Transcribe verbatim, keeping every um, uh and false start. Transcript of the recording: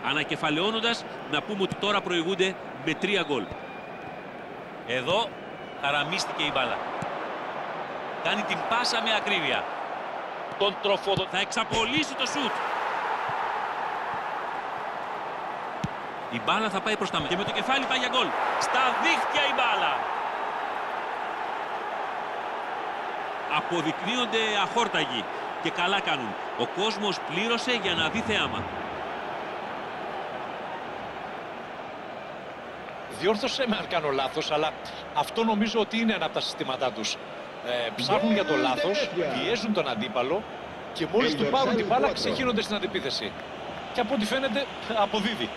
Ανακεφαλαιώνοντας, να πούμε ότι τώρα προηγούνται με τρία γκολ. Εδώ χαραμίστηκε η μπάλα. Κάνει την πάσα με ακρίβεια. Τον τροφοδο... Θα εξαπολύσει το σουτ. Η μπάλα θα πάει προς τα μέσα. Και με το κεφάλι πάει για γκολ. Στα δίχτυα η μπάλα. Αποδεικνύονται αχόρταγοι. Και καλά κάνουν. Ο κόσμος πλήρωσε για να δει θεάμα. Διόρθωσε με αν κάνω λάθος, αλλά αυτό νομίζω ότι είναι ένα από τα συστήματά τους. Ε, ψάχνουν για το λάθος, πιέζουν τον αντίπαλο και μόλις του πάρουν την μπάλα ξεχύνονται στην αντεπίθεση. Και από ό,τι φαίνεται αποδίδει.